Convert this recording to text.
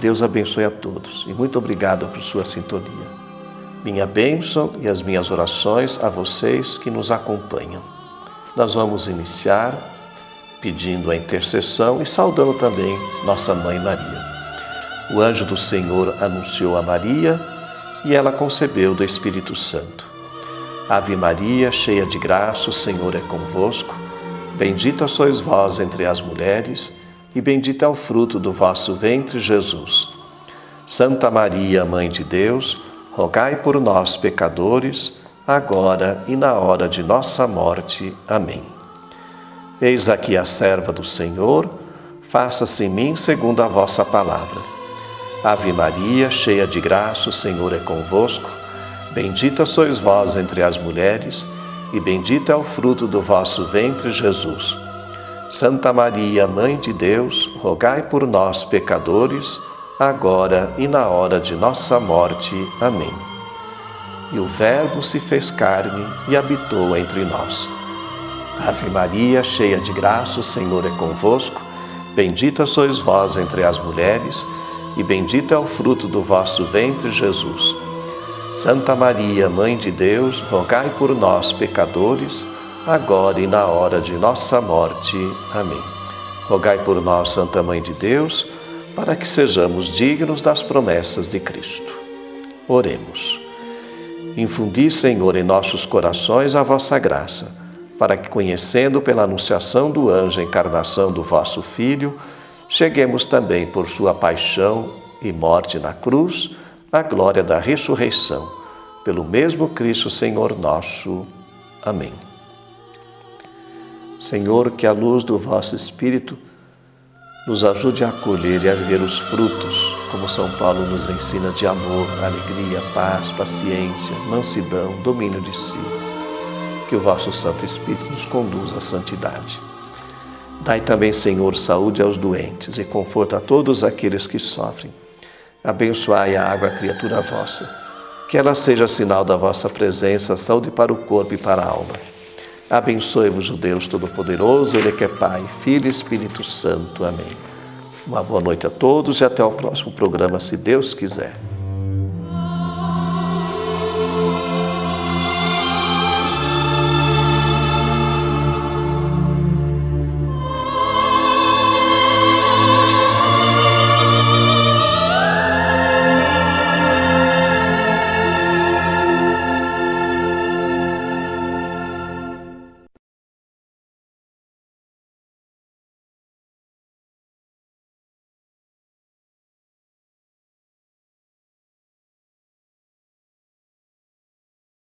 Deus abençoe a todos e muito obrigado por sua sintonia. Minha bênção e as minhas orações a vocês que nos acompanham. Nós vamos iniciar pedindo a intercessão e saudando também nossa Mãe Maria. O anjo do Senhor anunciou a Maria e ela concebeu do Espírito Santo. Ave Maria, cheia de graça, o Senhor é convosco. Bendita sois vós entre as mulheres e bendito é o fruto do vosso ventre, Jesus. Santa Maria, Mãe de Deus, rogai por nós, pecadores, agora e na hora de nossa morte. Amém. Eis aqui a serva do Senhor, faça-se em mim segundo a vossa palavra. Ave Maria, cheia de graça, o Senhor é convosco. Bendita sois vós entre as mulheres, e bendito é o fruto do vosso ventre, Jesus. Santa Maria, Mãe de Deus, rogai por nós, pecadores, agora e na hora de nossa morte. Amém. E o Verbo se fez carne e habitou entre nós. Ave Maria, cheia de graça, o Senhor é convosco. Bendita sois vós entre as mulheres, e bendito é o fruto do vosso ventre, Jesus. Santa Maria, Mãe de Deus, rogai por nós, pecadores, agora e na hora de nossa morte. Amém. Rogai por nós, Santa Mãe de Deus, para que sejamos dignos das promessas de Cristo. Oremos. Infundi, Senhor, em nossos corações a vossa graça, para que, conhecendo pela anunciação do anjo a encarnação do vosso Filho, cheguemos também por sua paixão e morte na cruz, à glória da ressurreição. Pelo mesmo Cristo, Senhor nosso. Amém. Senhor, que a luz do vosso Espírito nos ajude a acolher e a viver os frutos, como São Paulo nos ensina, de amor, alegria, paz, paciência, mansidão, domínio de si. Que o vosso Santo Espírito nos conduza à santidade. Dai também, Senhor, saúde aos doentes e conforto a todos aqueles que sofrem. Abençoai a água, criatura vossa, que ela seja sinal da vossa presença, saúde para o corpo e para a alma. Abençoe-vos o Deus Todo-Poderoso, Ele que é Pai, Filho e Espírito Santo. Amém. Uma boa noite a todos e até o próximo programa, se Deus quiser.